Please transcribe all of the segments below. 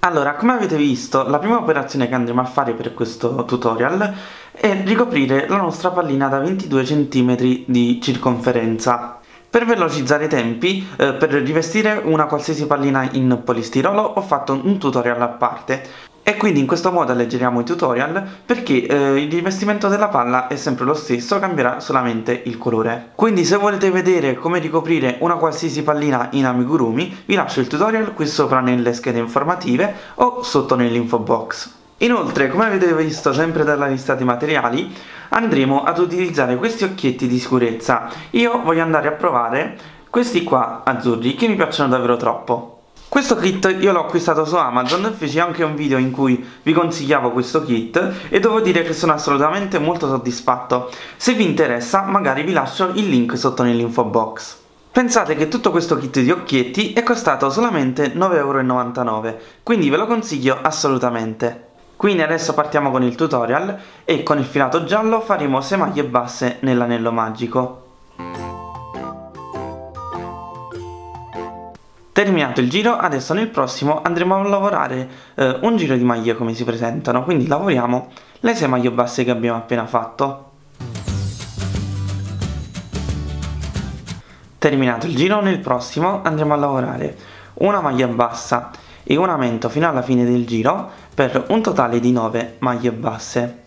Allora, come avete visto, la prima operazione che andremo a fare per questo tutorial è ricoprire la nostra pallina da 22 cm di circonferenza. Per velocizzare i tempi, per rivestire una qualsiasi pallina in polistirolo ho fatto un tutorial a parte e quindi in questo modo alleggeriamo i tutorial perché il rivestimento della palla è sempre lo stesso, cambierà solamente il colore. Quindi se volete vedere come ricoprire una qualsiasi pallina in amigurumi, vi lascio il tutorial qui sopra nelle schede informative o sotto nell'info box. Inoltre, come avete visto sempre dalla lista dei materiali, andremo ad utilizzare questi occhietti di sicurezza. Io voglio andare a provare questi qua azzurri che mi piacciono davvero troppo. Questo kit io l'ho acquistato su Amazon, feci anche un video in cui vi consigliavo questo kit e devo dire che sono assolutamente molto soddisfatto. Se vi interessa magari vi lascio il link sotto nell'info box. Pensate che tutto questo kit di occhietti è costato solamente 9,99 €, quindi ve lo consiglio assolutamente. Quindi adesso partiamo con il tutorial e con il filato giallo faremo 6 maglie basse nell'anello magico. Terminato il giro, adesso nel prossimo andremo a lavorare un giro di maglie come si presentano, quindi lavoriamo le 6 maglie basse che abbiamo appena fatto. Terminato il giro, nel prossimo andremo a lavorare una maglia bassa e un aumento fino alla fine del giro per un totale di 9 maglie basse.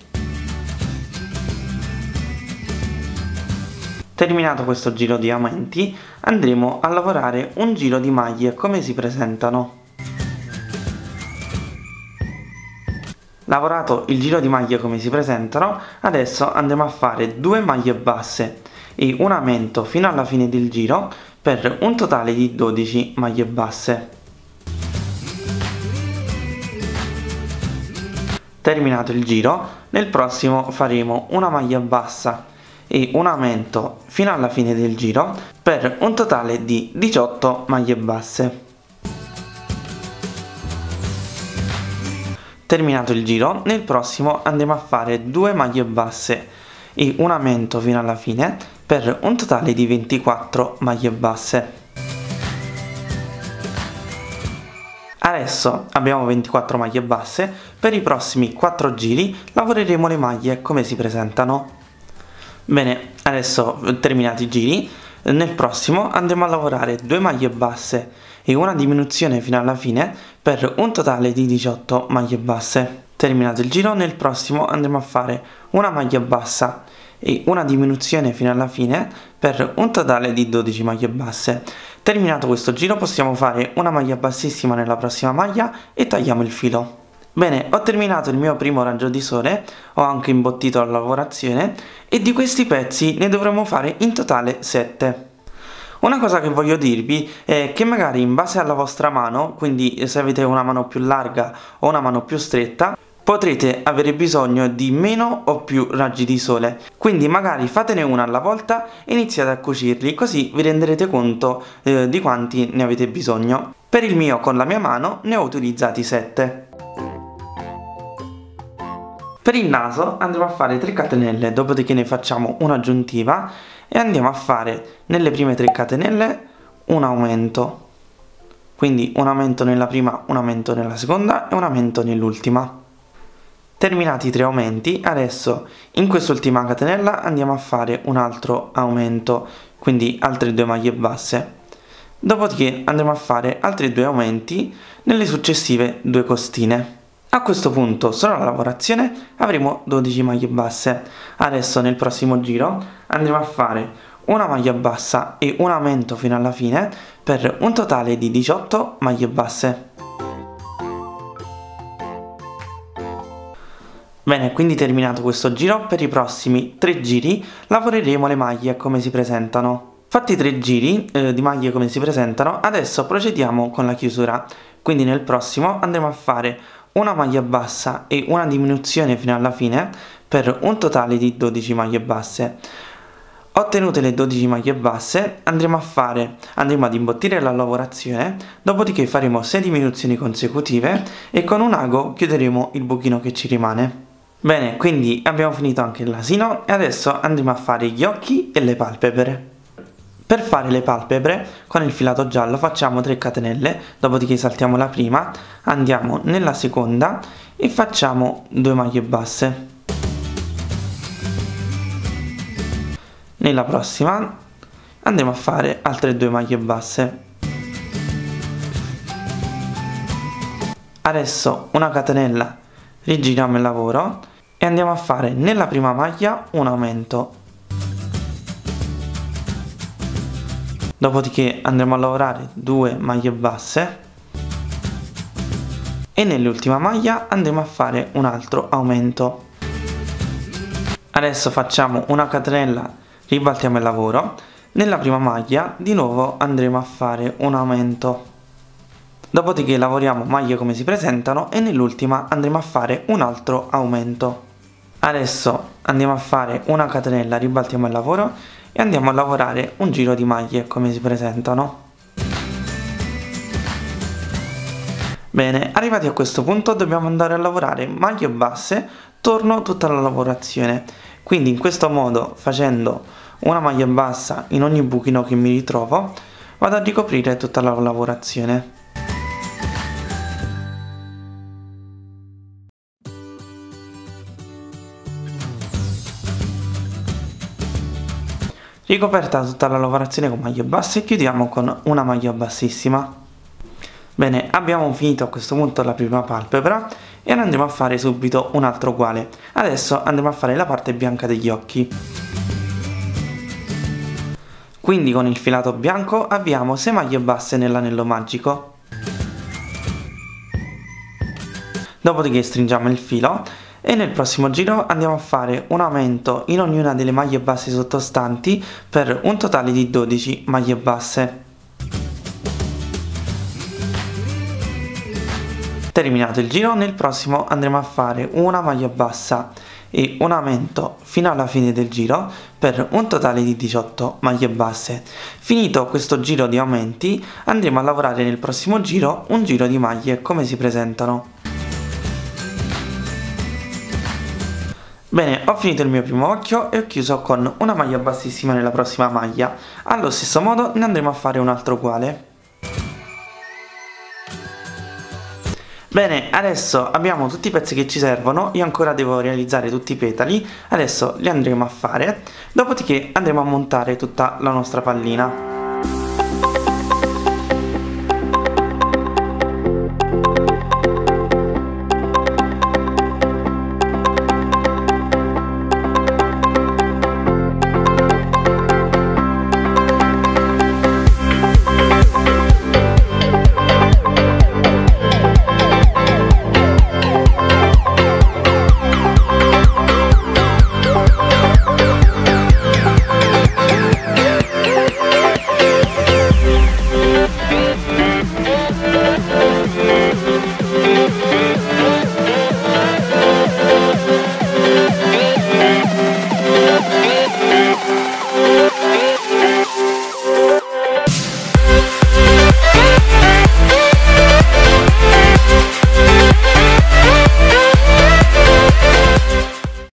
Terminato questo giro di aumenti, andremo a lavorare un giro di maglie come si presentano. Lavorato il giro di maglie come si presentano, adesso andremo a fare 2 maglie basse e un aumento fino alla fine del giro per un totale di 12 maglie basse. Terminato il giro, nel prossimo faremo una maglia bassa e un aumento fino alla fine del giro per un totale di 18 maglie basse. Terminato il giro, nel prossimo andremo a fare 2 maglie basse e un aumento fino alla fine per un totale di 24 maglie basse. Adesso abbiamo 24 maglie basse, per i prossimi 4 giri lavoreremo le maglie come si presentano. Bene, adesso terminati i giri, nel prossimo andremo a lavorare 2 maglie basse e una diminuzione fino alla fine per un totale di 18 maglie basse. Terminato il giro, nel prossimo andremo a fare una maglia bassa e una diminuzione fino alla fine per un totale di 12 maglie basse. Terminato questo giro possiamo fare una maglia bassissima nella prossima maglia e tagliamo il filo. Bene, ho terminato il mio primo raggio di sole, ho anche imbottito la lavorazione e di questi pezzi ne dovremo fare in totale 7. Una cosa che voglio dirvi è che magari in base alla vostra mano, quindi se avete una mano più larga o una mano più stretta, potrete avere bisogno di meno o più raggi di sole, quindi magari fatene una alla volta e iniziate a cucirli, così vi renderete conto di quanti ne avete bisogno. Per il mio con la mia mano ne ho utilizzati 7. Per il naso andremo a fare 3 catenelle, dopodiché ne facciamo un'aggiuntiva e andiamo a fare nelle prime 3 catenelle un aumento, quindi un aumento nella prima, un aumento nella seconda e un aumento nell'ultima. Terminati i 3 aumenti, adesso in quest'ultima catenella andiamo a fare un altro aumento, quindi altre 2 maglie basse. Dopodiché andremo a fare altri 2 aumenti nelle successive 2 costine. A questo punto, solo la lavorazione, avremo 12 maglie basse. Adesso nel prossimo giro andremo a fare una maglia bassa e un aumento fino alla fine per un totale di 18 maglie basse. Bene, quindi terminato questo giro, per i prossimi 3 giri lavoreremo le maglie come si presentano. Fatti 3 giri di maglie come si presentano, adesso procediamo con la chiusura. Quindi nel prossimo andremo a fare una maglia bassa e una diminuzione fino alla fine per un totale di 12 maglie basse. Ottenute le 12 maglie basse andremo ad imbottire la lavorazione, dopodiché faremo 6 diminuzioni consecutive e con un ago chiuderemo il buchino che ci rimane. Bene, quindi abbiamo finito anche il nasino e adesso andremo a fare gli occhi e le palpebre. Per fare le palpebre con il filato giallo facciamo 3 catenelle, dopodiché saltiamo la prima, andiamo nella seconda e facciamo 2 maglie basse. Nella prossima andremo a fare altre 2 maglie basse. Adesso una catenella, rigiriamo il lavoro e andiamo a fare nella prima maglia un aumento. Dopodiché andremo a lavorare 2 maglie basse e nell'ultima maglia andremo a fare un altro aumento. Adesso facciamo una catenella, ribaltiamo il lavoro, nella prima maglia di nuovo andremo a fare un aumento. Dopodiché lavoriamo maglie come si presentano e nell'ultima andremo a fare un altro aumento. Adesso andiamo a fare una catenella, ribaltiamo il lavoro e andiamo a lavorare un giro di maglie come si presentano. Bene, arrivati a questo punto dobbiamo andare a lavorare maglie basse torno tutta la lavorazione. Quindi in questo modo, facendo una maglia bassa in ogni buchino che mi ritrovo, vado a ricoprire tutta la lavorazione. Ricoperta tutta la lavorazione con maglie basse, chiudiamo con una maglia bassissima. Bene, abbiamo finito a questo punto la prima palpebra e ne andremo a fare subito un altro uguale. Adesso andremo a fare la parte bianca degli occhi. Quindi con il filato bianco avviamo 6 maglie basse nell'anello magico. Dopodiché stringiamo il filo e nel prossimo giro andiamo a fare un aumento in ognuna delle maglie basse sottostanti per un totale di 12 maglie basse. Terminato il giro, nel prossimo andremo a fare una maglia bassa e un aumento fino alla fine del giro per un totale di 18 maglie basse. Finito questo giro di aumenti andremo a lavorare nel prossimo giro un giro di maglie come si presentano. Bene, ho finito il mio primo occhio e ho chiuso con una maglia bassissima nella prossima maglia. Allo stesso modo ne andremo a fare un altro uguale. Bene, adesso abbiamo tutti i pezzi che ci servono, io ancora devo realizzare tutti i petali, adesso li andremo a fare, dopodiché andremo a montare tutta la nostra pallina.